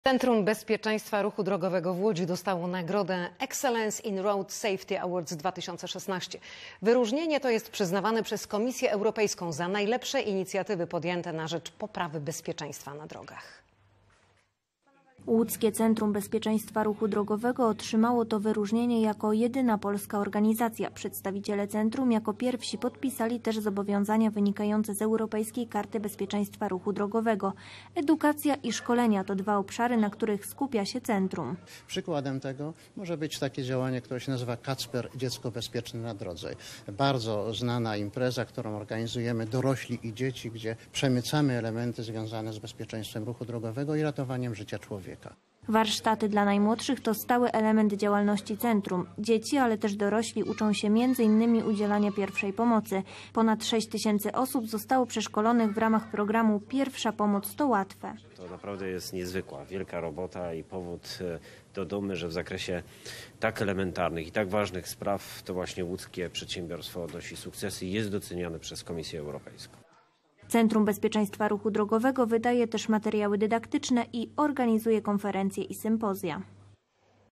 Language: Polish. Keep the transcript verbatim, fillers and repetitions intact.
Centrum Bezpieczeństwa Ruchu Drogowego w Łodzi dostało nagrodę Excellence in Road Safety Awards dwa tysiące szesnaście. Wyróżnienie to jest przyznawane przez Komisję Europejską za najlepsze inicjatywy podjęte na rzecz poprawy bezpieczeństwa na drogach. Łódzkie Centrum Bezpieczeństwa Ruchu Drogowego otrzymało to wyróżnienie jako jedyna polska organizacja. Przedstawiciele centrum jako pierwsi podpisali też zobowiązania wynikające z Europejskiej Karty Bezpieczeństwa Ruchu Drogowego. Edukacja i szkolenia to dwa obszary, na których skupia się centrum. Przykładem tego może być takie działanie, które się nazywa Kacper – Dziecko Bezpieczne na drodze. Bardzo znana impreza, którą organizujemy dorośli i dzieci, gdzie przemycamy elementy związane z bezpieczeństwem ruchu drogowego i ratowaniem życia człowieka. Warsztaty dla najmłodszych to stały element działalności centrum. Dzieci, ale też dorośli uczą się między innymi udzielania pierwszej pomocy. Ponad sześć tysięcy osób zostało przeszkolonych w ramach programu Pierwsza Pomoc to łatwe. To naprawdę jest niezwykła, wielka robota i powód do dumy, że w zakresie tak elementarnych i tak ważnych spraw to właśnie łódzkie przedsiębiorstwo odnosi sukcesy i jest doceniane przez Komisję Europejską. Centrum Bezpieczeństwa Ruchu Drogowego wydaje też materiały dydaktyczne i organizuje konferencje i sympozja.